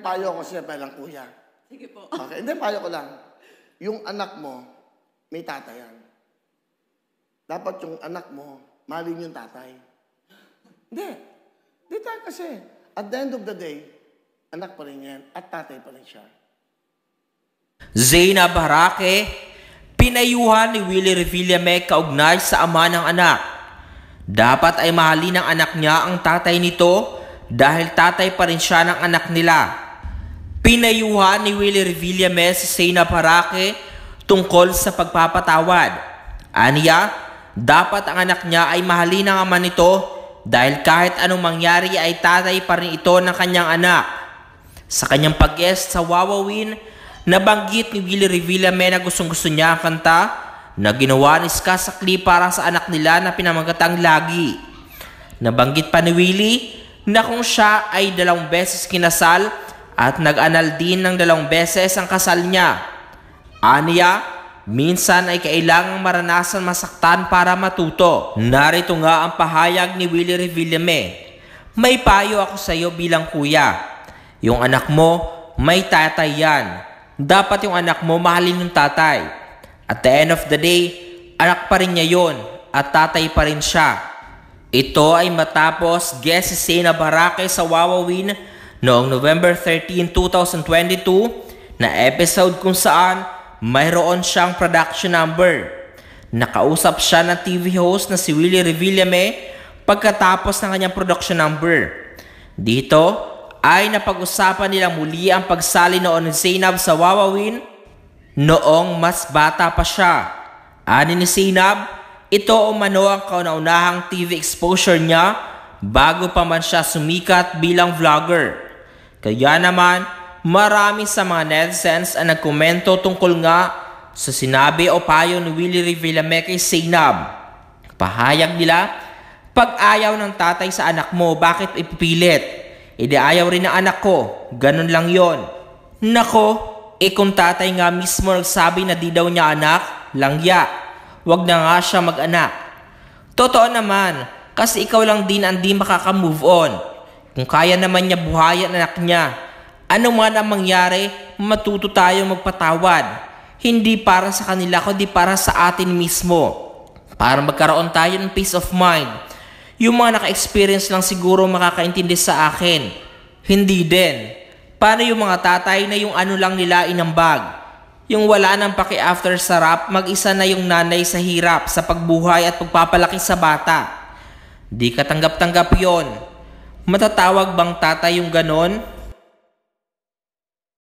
Payo ko siya palang kuya. Sige po. Okay, hindi, payo ko lang. Yung anak mo, may tatay yan. Dapat yung anak mo, mahalin yung tatay. Hindi. Hindi tayo kasi. At the end of the day, anak pa rin yan at tatay pa rin siya. Zainab Harake, pinayuhan ni Willie Revillame kaugnay sa ama ng anak. Dapat ay mahalin ng anak niya ang tatay nito dahil tatay pa rin siya ng anak nila. Pinayuhan ni Willie Revillame si Zainab Harake tungkol sa pagpapatawad. Aniya, dapat ang anak niya ay mahalin ng ama nito dahil kahit anong mangyari ay tatay pa rin ito ng kanyang anak. Sa kanyang pag-guest sa Wawawin, nabanggit ni Willie Revillame na gustong-gusto niya ang kanta na ginawa ni Ska Sakli para sa anak nila na pinamagatang Lagi. Nabanggit pa ni Willie na kung siya ay 2 beses kinasal at nag-anal din ng 2 beses ang kasal niya. Aniya, minsan ay kailangang maranasan masaktan para matuto. Narito nga ang pahayag ni Willie Revillame. May payo ako sa iyo bilang kuya. Yung anak mo, may tatay yan. Dapat yung anak mo mahalin yung tatay. At the end of the day, anak pa rin niya yun at tatay pa rin siya. Ito ay matapos guest si Zainab Harake sa Wawawin noong November 13, 2022 na episode kung saan mayroon siyang production number. Nakausap siya ng TV host na si Willie Revillame pagkatapos ng kanyang production number. Dito ay napag-usapan nila muli ang pagsali noon ni Zainab sa Wawawin noong mas bata pa siya. Ani ni Zainab, ito umano ang kauna-unahang TV exposure niya bago pa man siya sumikat bilang vlogger. Kaya naman, marami sa mga netizens ang nagkomento tungkol nga sa sinabi o payo ni Willie Revillame kay Zainab. Pahayag nila, pag ayaw ng tatay sa anak mo, bakit ipipilit? Hindi ayaw rin ng anak ko, ganun lang yon. Nako, kung tatay nga mismo nagsabi na di daw niya anak, langya, wag na nga siya mag-anak. Totoo naman, kasi ikaw lang din ang di makaka-move on. Kung kaya naman niya buhayan anak niya, ano man ang mangyari, matuto tayong magpatawad. Hindi para sa kanila, kundi para sa atin mismo. Para magkaroon tayo ng peace of mind. Yung mga naka-experience lang siguro makakaintindi sa akin. Hindi din. Paano yung mga tatay na yung ano lang nila inambag? Yung wala nang paki-after sarap, mag-isa na yung nanay sa hirap, sa pagbuhay at pagpapalaki sa bata. Di ka tanggap-tanggap yon. Matatawag bang tatay yung ganon?